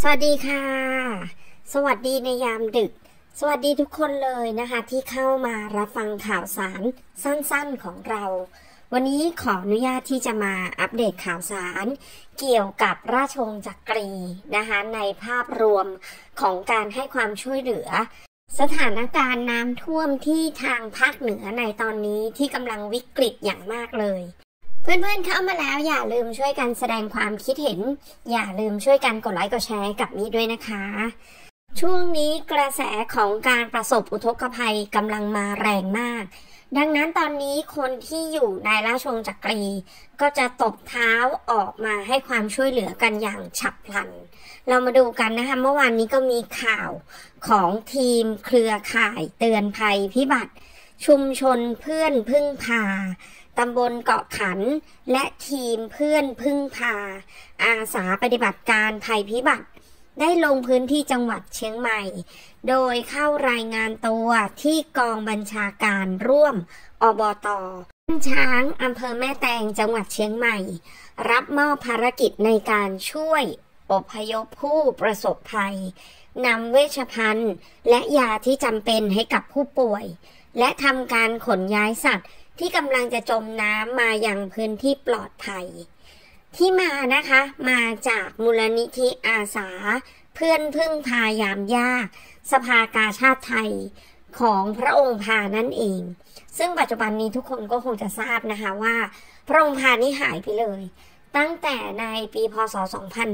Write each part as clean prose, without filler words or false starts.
สวัสดีค่ะสวัสดีในยามดึกสวัสดีทุกคนเลยนะคะที่เข้ามารับฟังข่าวสารสั้นๆของเราวันนี้ขออนุญาตที่จะมาอัปเดตข่าวสารเกี่ยวกับราชวงศ์จักรีนะคะในภาพรวมของการให้ความช่วยเหลือสถานการณ์น้ำท่วมที่ทางภาคเหนือในตอนนี้ที่กำลังวิกฤตอย่างมากเลยเพื่อนๆเข้ามาแล้วอย่าลืมช่วยกันแสดงความคิดเห็นอย่าลืมช่วยกันกดไลค์กดแชร์กับนี้ด้วยนะคะช่วงนี้กระแสของการประสบอุทกภัยกำลังมาแรงมากดังนั้นตอนนี้คนที่อยู่ในราชวงศ์จักรีก็จะตบเท้าออกมาให้ความช่วยเหลือกันอย่างฉับพลันเรามาดูกันนะคะเมื่อวานนี้ก็มีข่าวของทีมเครือข่ายเตือนภัยพิบัติชุมชนเพื่อนพึ่งพาตำบลเกาะขันและทีมเพื่อนพึ่งพาอาสาปฏิบัติการภัยพิบัติได้ลงพื้นที่จังหวัดเชียงใหม่โดยเข้ารายงานตัวที่กองบัญชาการร่วมอบต.ช้างอำเภอแม่แตงจังหวัดเชียงใหม่รับมอบภารกิจในการช่วยอพยพผู้ประสบภัยนำเวชภัณฑ์และยาที่จำเป็นให้กับผู้ป่วยและทำการขนย้ายสัตว์ที่กำลังจะจมน้ำมายังพื้นที่ปลอดภัยที่มานะคะมาจากมูลนิธิอาสาเพื่อนพึ่งพายามยากสภากาชาติไทยของพระองค์พานั่นเองซึ่งปัจจุบันนี้ทุกคนก็คงจะทราบนะคะว่าพระองค์พานี่หายไปเลยตั้งแต่ในปีพศ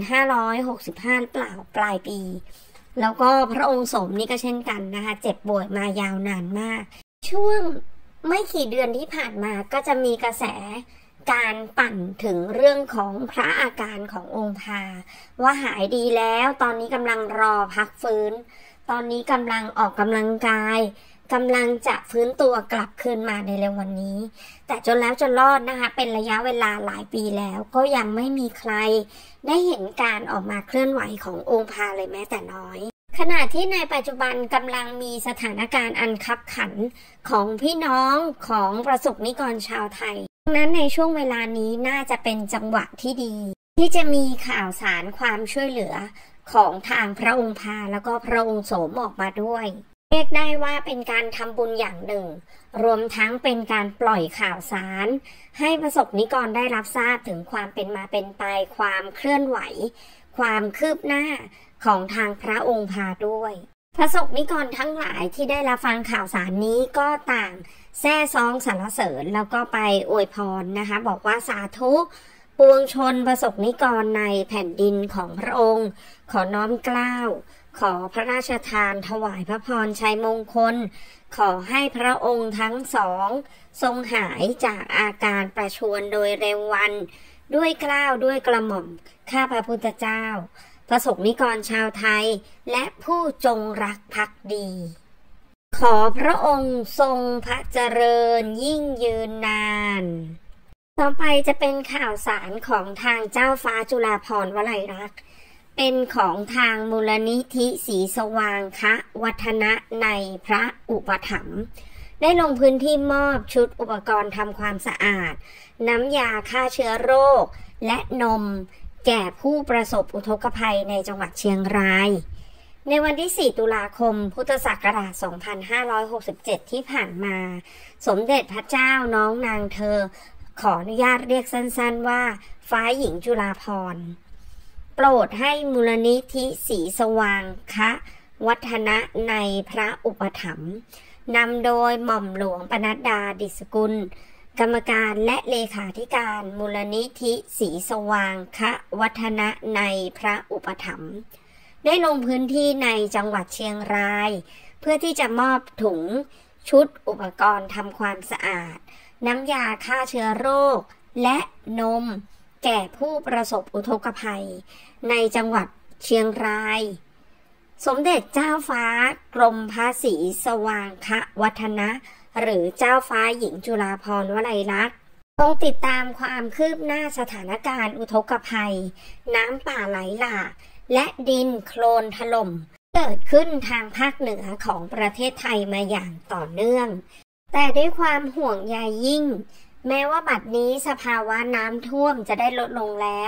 2565 ปลายปีแล้วก็พระองค์สมนี่ก็เช่นกันนะคะเจ็บป่วยมายาวนานมากช่วงไม่กี่เดือนที่ผ่านมาก็จะมีกระแสการปั่นถึงเรื่องของพระอาการขององค์พาว่าหายดีแล้วตอนนี้กำลังรอพักฟื้นตอนนี้กำลังออกกำลังกายกำลังจะฟื้นตัวกลับคืนมาในเร็ววันนี้แต่จนแล้วจนรอดนะคะเป็นระยะเวลาหลายปีแล้วก็ยังไม่มีใครได้เห็นการออกมาเคลื่อนไหวขององค์พาเลยแม้แต่น้อยขณะที่ในปัจจุบันกำลังมีสถานการณ์อันคับขันของพี่น้องของประสบนิกรชาวไทยดังนั้นในช่วงเวลานี้น่าจะเป็นจังหวะที่ดีที่จะมีข่าวสารความช่วยเหลือของทางพระองค์พาแล้วก็พระองค์โสมออกมาด้วยเรียกได้ว่าเป็นการทำบุญอย่างหนึ่งรวมทั้งเป็นการปล่อยข่าวสารให้ประสบนิกรได้รับทราบถึงความเป็นมาเป็นไปความเคลื่อนไหวความคืบหน้าของทางพระองค์พาด้วยประสบนิกรทั้งหลายที่ได้รับฟังข่าวสารนี้ก็ต่างแซ่ซองสรรเสริญแล้วก็ไปอวยพรนะคะบอกว่าสาธุปวงชนประสบนิกรในแผ่นดินของพระองค์ขอน้อมเกล้าขอพระราชทานถวายพระพรชัยมงคลขอให้พระองค์ทั้งสองทรงหายจากอาการประชวรโดยเร็ววันด้วยเกล้าด้วยกระหม่อมข้าพระพุทธเจ้าประสบนิกรชาวไทยและผู้จงรักภักดีขอพระองค์ทรงพระเจริญยิ่งยืนนานต่อไปจะเป็นข่าวสารของทางเจ้าฟ้าจุฬาภรณ์วลัยลักษณ์เป็นของทางมูลนิธิศรีสว่างคะวัฒนะในพระอุปถัมภ์ได้ลงพื้นที่มอบชุดอุปกรณ์ทำความสะอาดน้ำยาฆ่าเชื้อโรคและนมแก่ผู้ประสบอุทกภัยในจังหวัดเชียงรายในวันที่ 4 ตุลาคม พุทธศักราช 2567 ที่ผ่านมาสมเด็จพระเจ้าน้องนางเธอขออนุญาตเรียกสั้นๆว่าฟ้าหญิงจุฬาภรณ์โปรดให้มูลนิธิศรีสว่างคะวัฒนะในพระอุปถัมภ์นำโดยหม่อมหลวงปนัดดาดิษฐกุลกรรมการและเลขาธิการมูลนิธิศรีสว่างคะวัฒนะในพระอุปถัมภ์ได้ลงพื้นที่ในจังหวัดเชียงรายเพื่อที่จะมอบถุงชุดอุปกรณ์ทำความสะอาดน้ำยาฆ่าเชื้อโรคและนมแก่ผู้ประสบอุทกภัยในจังหวัดเชียงรายสมเด็จเจ้าฟ้ากรมพระศรีสว่างคะวัฒนะหรือเจ้าฟ้าหญิงจุฬาภรณ์วลัยลักษณ์ต้องติดตามความคืบหน้าสถานการณ์อุทกภัยน้ำป่าไหลหลากและดินโคลนถล่มเกิดขึ้นทางภาคเหนือของประเทศไทยมาอย่างต่อเนื่องแต่ด้วยความห่วงใยยิ่งแม้ว่าบัดนี้สภาวะน้ำท่วมจะได้ลดลงแล้ว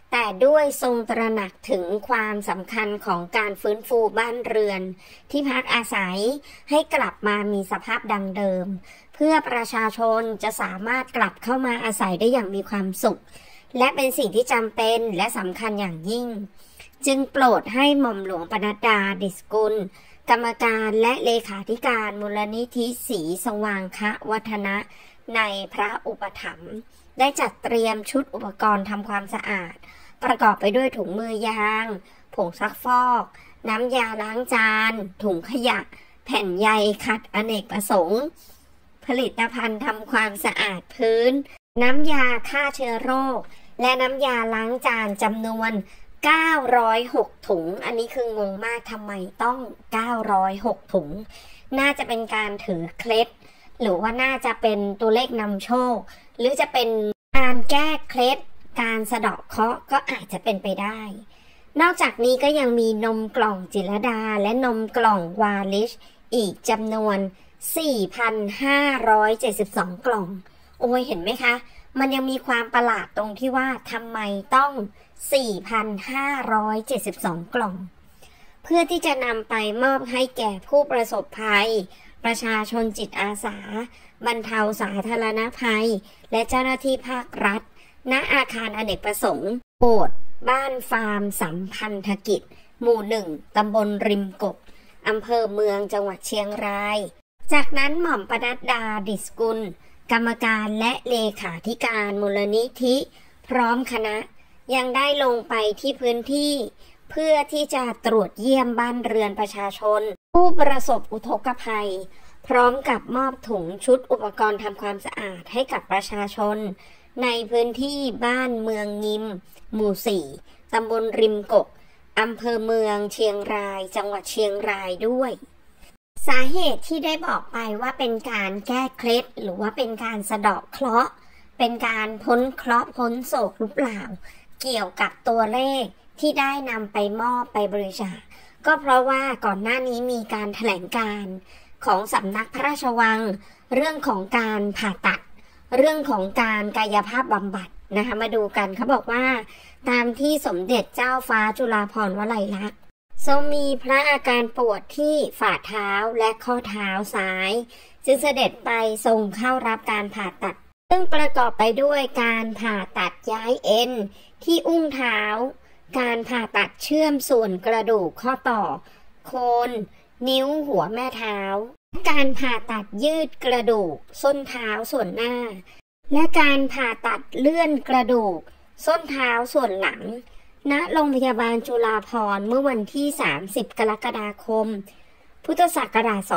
แต่ด้วยทรงตระหนักถึงความสำคัญของการฟื้นฟูบ้านเรือนที่พักอาศัยให้กลับมามีสภาพดังเดิมเพื่อประชาชนจะสามารถกลับเข้ามาอาศัยได้อย่างมีความสุขและเป็นสิ่งที่จำเป็นและสำคัญอย่างยิ่งจึงโปรดให้หม่อมหลวงปนัดดา ดิษกุลกรรมการและเลขาธิการมูลนิธิศรีสว่างควัฒนะในพระอุปถัมภ์ได้จัดเตรียมชุดอุปกรณ์ทำความสะอาดประกอบไปด้วยถุงมือยางผงซักฟอกน้ำยาล้างจานถุงขยะแผ่นใยขัดอเนกประสงค์ผลิตภัณฑ์ทำความสะอาดพื้นน้ำยาฆ่าเชื้อโรคและน้ำยาล้างจานจำนวน906ถุงอันนี้คืองงมากทำไมต้อง906ถุงน่าจะเป็นการถือเคล็ดหรือว่าน่าจะเป็นตัวเลขนำโชคหรือจะเป็นการแก้เคล็ดการสะเดาะเคราะห์ก็อาจจะเป็นไปได้นอกจากนี้ก็ยังมีนมกล่องจิรดาและนมกล่องวาลิชอีกจำนวน 4,572 กล่องโอ้ยเห็นไหมคะมันยังมีความประหลาดตรงที่ว่าทำไมต้อง 4,572 กล่องเพื่อที่จะนำไปมอบให้แก่ผู้ประสบภัยประชาชนจิตอาสาบรรเทาสาธารณภัยและเจ้าหน้าที่ภาครัฐณอาคารอเนกประสงค์โบสถ์บ้านฟาร์มสัมพันธกิจหมู่1ตำบลริมกกอำเภอเมืองจังหวัดเชียงรายจากนั้นหม่อมปนัดดา ดิษกุลกรรมการและเลขาธิการมูลนิธิพร้อมคณะยังได้ลงไปที่พื้นที่เพื่อที่จะตรวจเยี่ยมบ้านเรือนประชาชนผู้ประสบอุทกภัยพร้อมกับมอบถุงชุดอุปกรณ์ทำความสะอาดให้กับประชาชนในพื้นที่บ้านเมืองงิมหมู่4ตำบลริมกกอำเภอเมืองเชียงรายจังหวัดเชียงรายด้วยสาเหตุที่ได้บอกไปว่าเป็นการแก้เคล็ดหรือว่าเป็นการสะเดาะเคราะห์เป็นการพ้นเคราะห์พ้นโศกหรือเปล่าเกี่ยวกับตัวเลขที่ได้นำไปมอบไปบริจาคก็เพราะว่าก่อนหน้านี้มีการแถลงการของสำนักพระราชวังเรื่องของการผ่าตัดเรื่องของการกายภาพบำบัดนะคะมาดูกันเขาบอกว่าตามที่สมเด็จเจ้าฟ้าจุฬาภรณ์วลัยลักษณ์ทรงมีพระอาการปวดที่ฝ่าเท้าและข้อเท้าซ้ายจึงเสด็จไปทรงเข้ารับการผ่าตัดซึ่งประกอบไปด้วยการผ่าตัดย้ายเอ็นที่อุ้งเท้าการผ่าตัดเชื่อมส่วนกระดูกข้อต่อโคนนิ้วหัวแม่เท้าการผ่าตัดยืดกระดูกส้นเท้าส่วนหน้าและการผ่าตัดเลื่อนกระดูกส้นเท้าส่วนหลังณโรงพยาบาลจุฬาภรณ์เมื่อวันที่30 กรกฎาคมพุทธศักราช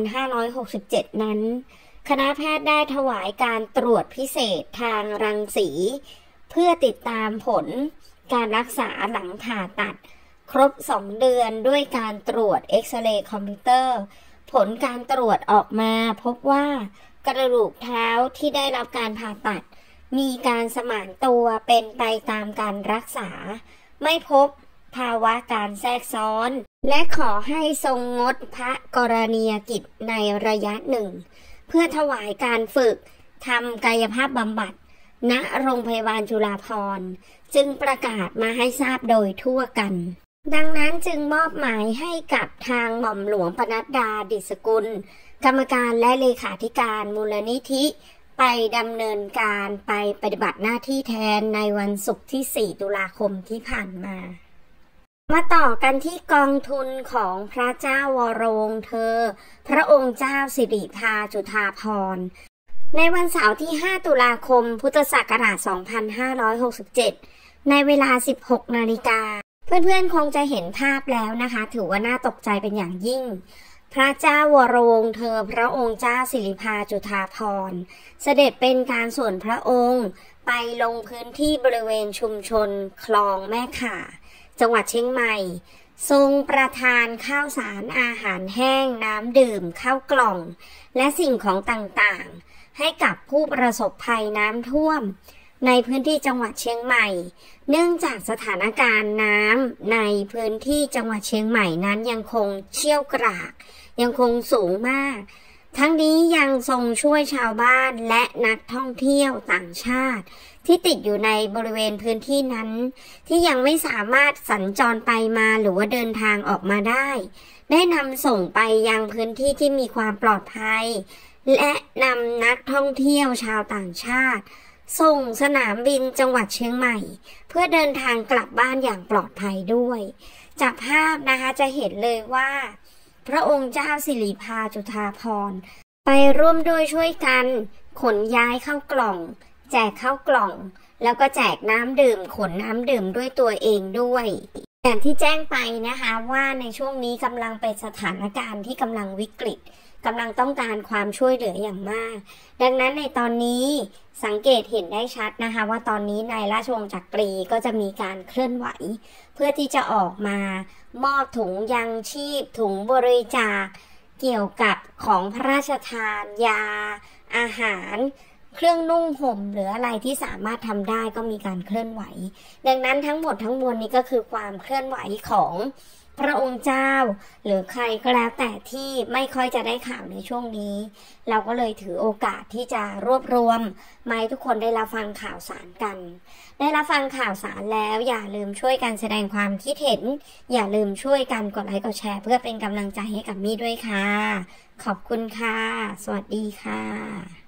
2567 นั้นคณะแพทย์ได้ถวายการตรวจพิเศษทางรังสีเพื่อติดตามผลการรักษาหลังผ่าตัดครบ2 เดือนด้วยการตรวจเอ็กซเรย์คอมพิวเตอร์ผลการตรวจออกมาพบว่ากระดูกเท้าที่ได้รับการผ่าตัดมีการสมานตัวเป็นไปตามการรักษาไม่พบภาวะการแทรกซ้อนและขอให้ทรงงดพระกรณียกิจในระยะหนึ่งเพื่อถวายการฝึกทำกายภาพบำบัดณโรงพยาบาลจุฬาภรณ์จึงประกาศมาให้ทราบโดยทั่วกันดังนั้นจึงมอบหมายให้กับทางหม่อมหลวงปนัดดา ดิษกุลกรรมการและเลขาธิการมูลนิธิไปดำเนินการไปปฏิบัติหน้าที่แทนในวันศุกร์ที่ 4 ตุลาคมที่ผ่านมาต่อกันที่กองทุนของพระเจ้าวรวงศ์เธอพระองค์เจ้าสิริภาจุฑาภรณ์ในวันเสาร์ที่ 5 ตุลาคมพุทธศักราช 2567 ในเวลา 16 นาฬิกาเพื่อนๆคงจะเห็นภาพแล้วนะคะถือว่าน่าตกใจเป็นอย่างยิ่งพระเจ้าวรวงศ์เธอพระองค์เจ้าสิริภาจุฑาภรณ์เสด็จเป็นการส่วนพระองค์ไปลงพื้นที่บริเวณชุมชนคลองแม่ข่าจังหวัดเชียงใหม่ทรงประทานข้าวสารอาหารแห้งน้ำดื่มข้าวกล่องและสิ่งของต่างๆให้กับผู้ประสบภัยน้ำท่วมในพื้นที่จังหวัดเชียงใหม่เนื่องจากสถานการณ์น้ำในพื้นที่จังหวัดเชียงใหม่นั้นยังคงเชี่ยวกรากยังคงสูงมากทั้งนี้ยังทรงช่วยชาวบ้านและนักท่องเที่ยวต่างชาติที่ติดอยู่ในบริเวณพื้นที่นั้นที่ยังไม่สามารถสัญจรไปมาหรือว่าเดินทางออกมาได้นำส่งไปยังพื้นที่ที่มีความปลอดภัยและนำนักท่องเที่ยวชาวต่างชาติส่งสนามบินจังหวัดเชียงใหม่เพื่อเดินทางกลับบ้านอย่างปลอดภัยด้วยจากภาพนะคะจะเห็นเลยว่าพระองค์เจ้าสิริภาจุฑาภรณ์ไปร่วมด้วยช่วยกันขนย้ายเข้ากล่องแจกข้าวกล่องแล้วก็แจกน้ำดื่มขนน้ำดื่มด้วยตัวเองด้วยอย่างที่แจ้งไปนะคะว่าในช่วงนี้กำลังเป็นสถานการณ์ที่กำลังวิกฤตกำลังต้องการความช่วยเหลืออย่างมากดังนั้นในตอนนี้สังเกตเห็นได้ชัดนะคะว่าตอนนี้ในราชวงศ์จักรีก็จะมีการเคลื่อนไหวเพื่อที่จะออกมามอบถุงยังชีพถุงบริจาคเกี่ยวกับของพระราชทานยาอาหารเครื่องนุ่งห่มหรืออะไรที่สามารถทำได้ก็มีการเคลื่อนไหวดังนั้นทั้งหมดทั้งมวลนี้ก็คือความเคลื่อนไหวของพระองค์เจ้าหรือใครก็แล้วแต่ที่ไม่ค่อยจะได้ข่าวในช่วงนี้เราก็เลยถือโอกาสที่จะรวบรวมมาให้ทุกคนได้รับฟังข่าวสารกันได้รับฟังข่าวสารแล้วอย่าลืมช่วยกันแสดงความคิดเห็นอย่าลืมช่วยกันกดไลค์กดแชร์เพื่อเป็นกำลังใจให้กับมี่ด้วยค่ะขอบคุณค่ะสวัสดีค่ะ